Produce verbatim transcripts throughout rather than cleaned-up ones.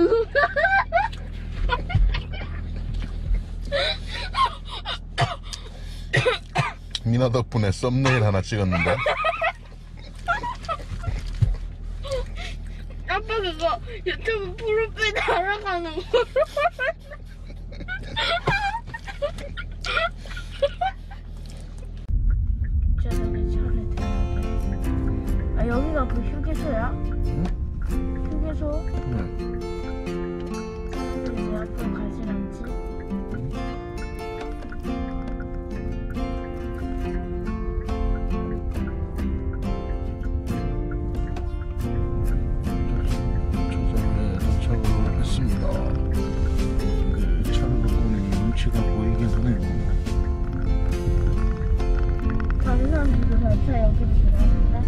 미나 덕분에 썸네일 하나 찍었는데. 아빠 그거 유튜브 프로필 날아가는 거. 저는 차를 대야 돼. 아 여기가 그 휴게소야? 응? 휴게소? 응. 왜 앞으로 가진 않지? 조선에 도착을 했습니다. 그 차를 보니 눈치가 보이긴 하네요. 다른 사람들도 다 여기로 들어왔는데?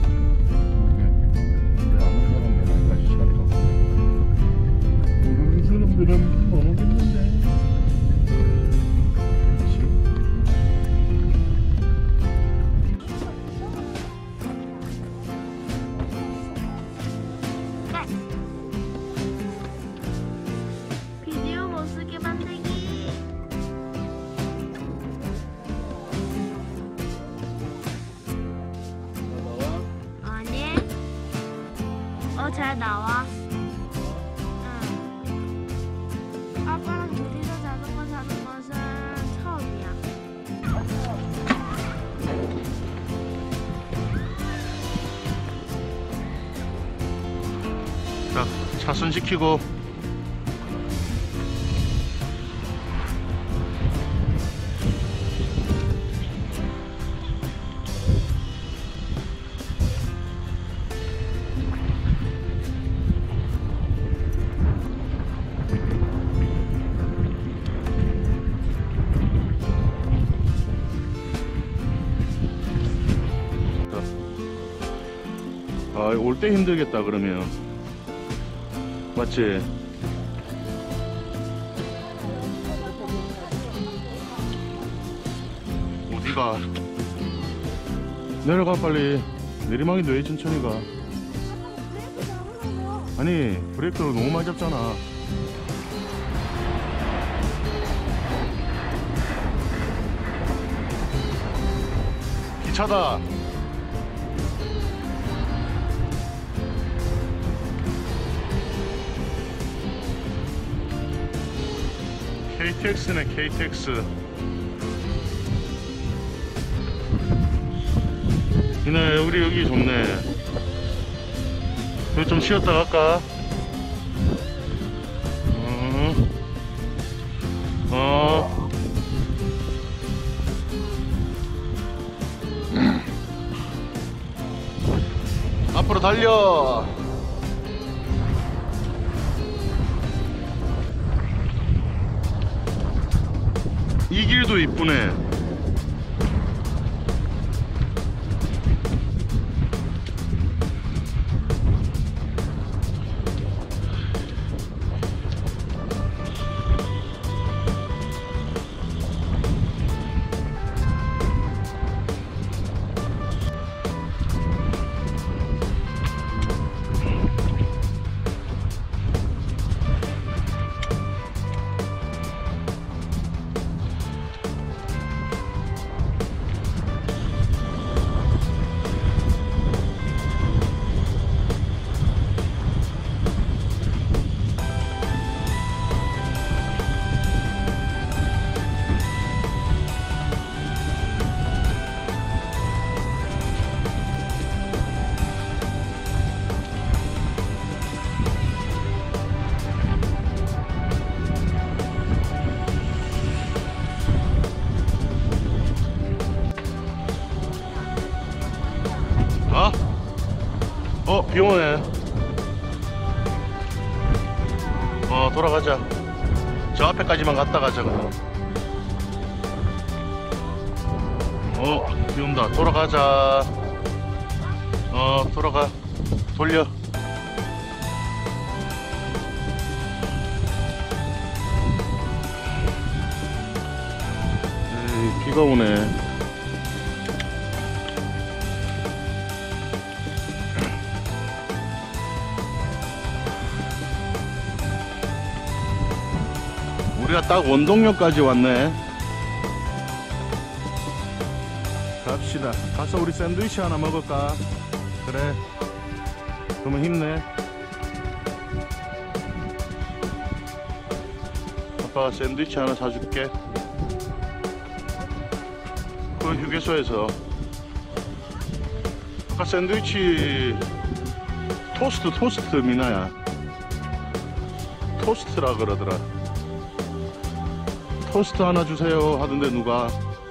근데 아무 사람들 아직까지 차를 타고 있는 모르는 사람들은 모르겠는데. 비디오 못 쓰게 만들기. 아니. 어, 잘 나와. 응. 아빠랑 둘이서 자전거 타는 것은 처음이야. 자, 차순 지키고. 아, 올 때 힘들겠다 그러면. 맞지? 어디가? 내려가 빨리. 내리막인데 왜 천천히 가? 아니 브레이크를 너무 많이 잡잖아. 기차다. 케이티엑스네 케이티엑스. 이날 우리 여기 좋네. 여기 좀 쉬었다 갈까? 어. 어. 앞으로 달려. 이 길도 이쁘네. 어? 어, 비 오네. 어, 돌아가자. 저 앞에까지만 갔다 가자, 그럼. 어, 비 온다. 돌아가자. 어, 돌아가. 돌려. 에이, 비가 오네. 우리가 딱 원동역까지 왔네. 갑시다. 가서 우리 샌드위치 하나 먹을까? 그래. 그러면 힘내. 아빠가 샌드위치 하나 사줄게. 그 휴게소에서 아까 샌드위치 토스트 토스트 미나야. 토스트라 그러더라. 토스트 하나 주세요 하던데 누가.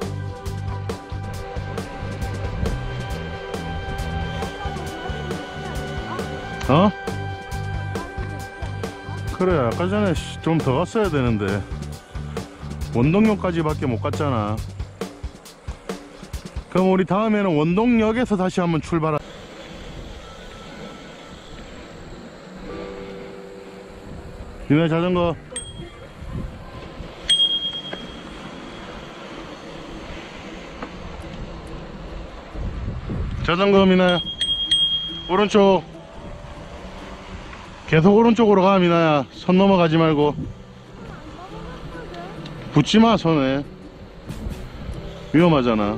어? 그래, 아까 전에 좀 더 갔어야 되는데 원동역까지 밖에 못 갔잖아. 그럼 우리 다음에는 원동역에서 다시 한번 출발하. 니네 자전거. 자전거 미나야. 오른쪽. 계속 오른쪽으로 가 미나야. 선 넘어가지 말고. 붙지마 손에. 위험하잖아.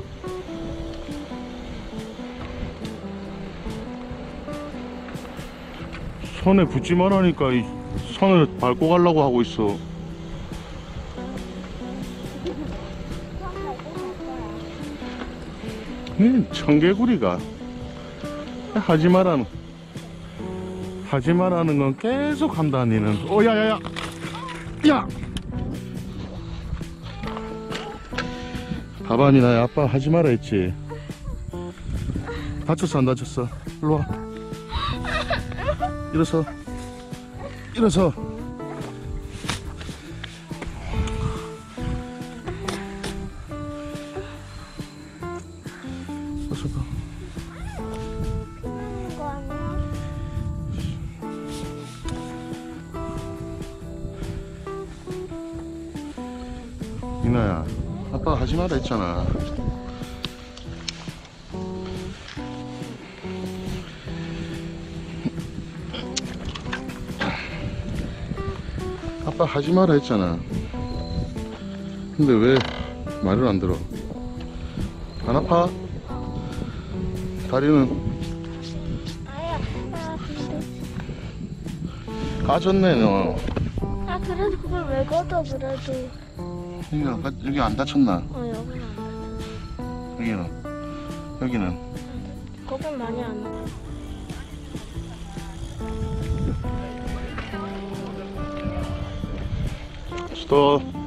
손에 붙지 말라니까 이 선을 밟고 가려고 하고 있어. 이 청개구리가 하지 말라는 하지 말라는 건 계속 한다 니는. 오 야야야 야 봐봐 니나 아빠 하지 마라 했지. 다쳤어 안 다쳤어? 일로와. 일어서 일어서. 어서 가. 이나야 아빠가 하지 마라 했잖아. 아빠 하지 마라 했잖아. 근데 왜 말을 안 들어? 안 아파? 다리는 아야, 아, 근데. 까졌네 너. 아, 그래도 그걸 왜 걷어, 그래도. 여기, 안 까- 여기 안 다쳤나? 어, 여기는 안 여기는 여기는 돼. 거긴 많이 안 돼. 스톱.